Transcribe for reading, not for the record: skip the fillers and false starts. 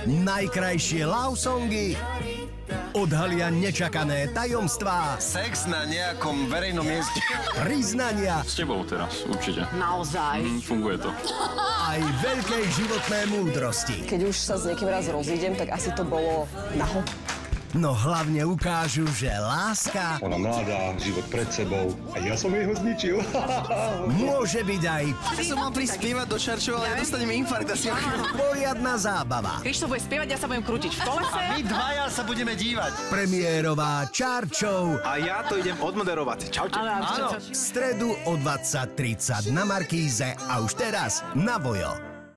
Najkrajšie love songy odhalia nečakané tajomstvá, Sex na nejakom verejnom mieste. priznania S tebou teraz, určite. Naozaj. Funguje to. aj veľkej životné múdrosti. Keď už sa s niekým raz rozídem, tak asi to bolo naho. No hlavne ukážu, že láska Ona mladá, život pred sebou a ja som jej ho zničil. môže byť aj Ja som mal prísť spievať do Čarčov, ale dostaneme infarkt asi. poriadna zábava. Krištof bude spievať, ja sa budem krútiť v kolese. My dvaja sa budeme dívať. Premiérová Čarčov A ja to idem odmoderovať. Čaute. v stredu o 20:30 na Markíze a už teraz na Vojo.